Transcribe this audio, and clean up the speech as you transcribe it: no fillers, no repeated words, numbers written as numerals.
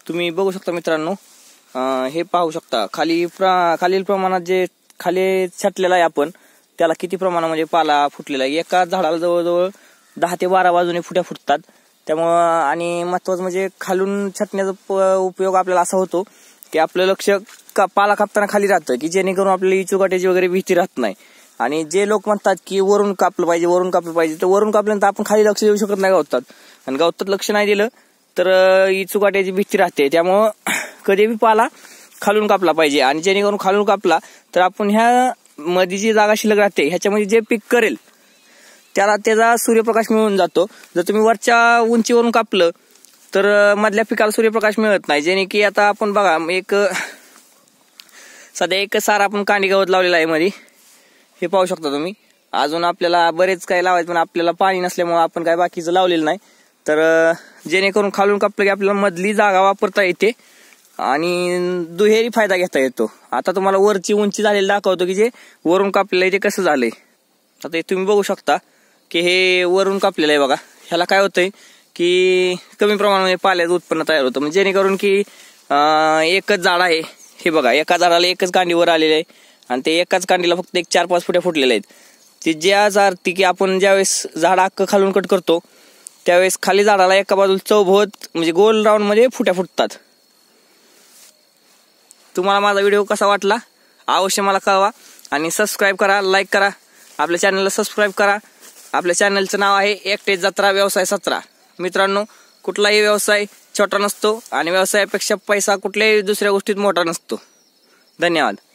तुम्ही बघू शकता मित्रांनो, हे पाहू शकता खालील प्रमाणात जे खाली छाटलेला आहे आपण त्याला किती प्रमाणामध्ये पाला फुटलेला आहे। एका झाडाला जवळजवळ 10 ते 12 बाजूने फुट्या फुटतात। त्यामुळं आणि महत्त्वाचं म्हणजे खालून छाटण्याचा उपयोग आपल्याला असा होतो की आपलं लक्ष पाला कापताना खाली राहतं की जेणेकरून आपल्याला इचुकाट्याची वगैरे भीती राहत नाही। आणि जे लोक म्हणतात की वरून कापलं पाहिजे तर वरून कापल्यानंतर आपण खाली लक्ष देऊ शकत नाही गवतात, आणि गवतात लक्ष नाही दिलं तर इचुकाट्याची भीती राहते। त्यामुळं कधी बी पाला खालून कापला पाहिजे, आणि जेणेकरून खालून कापला तर आपण ह्या मध्ये जी जागा शिल्लक राहते ह्याच्यामध्ये जे पीक करेल त्याचा सूर्यप्रकाश मिळून जातो। जर तुम्ही वरच्या उंचीवरून कापलं तर मधल्या पिकाला सूर्यप्रकाश मिळत नाही। जेणे की आता आपण बघा सध्या एक सारा आपण कांडी गवत लावलेला आहे मध्ये, हे पाहू शकता तुम्ही। अजून आपल्याला बरेच काही लावायचं पण आपल्याला पाणी नसल्यामुळे आपण काय बाकीचं लावलेलं नाही। तर जेणेकरून खालून कापलं की आपल्याला मधली जागा वापरता येते आणि दुहेरी फायदा घेता येतो। आता तुम्हाला वरची उंची झालेली दाखवतो की जे वरून कापलेलं आहे ते कसं झालंय। आता तुम्ही बघू शकता की हे वरून कापलेलं आहे बघा। ह्याला काय होतंय की कमी प्रमाणामध्ये पाल्याचं उत्पन्न तयार होतं, म्हणजे जेणेकरून की एकच झाड आहे, हे बघा एका झाडाला एकच कांडी वर आलेली आहे आणि ते एकाच कांडीला फक्त 4-5 फुट्या फुटलेल्या आहेत। ते ज्याच अर्थी की आपण ज्यावेळेस झाड अख्खं खालून कट करतो त्यावेळेस खाली झाडाला एका बाजूला चौभोवत म्हणजे गोल राऊंड मध्ये फुट्या फुटतात। तुम्हाला माझा व्हिडिओ कसा वाटला अवश्य मला कळवा, आणि सबस्क्राईब करा, लाईक करा, आपल्या चॅनलला सबस्क्राईब करा। आपल्या चॅनलचं नाव आहे एकटे जत्रा व्यवसाय 17। मित्रांनो, कुठलाही व्यवसाय छोटा नसतो आणि व्यवसायापेक्षा पैसा कुठल्याही दुसऱ्या गोष्टीत मोठा नसतो। धन्यवाद।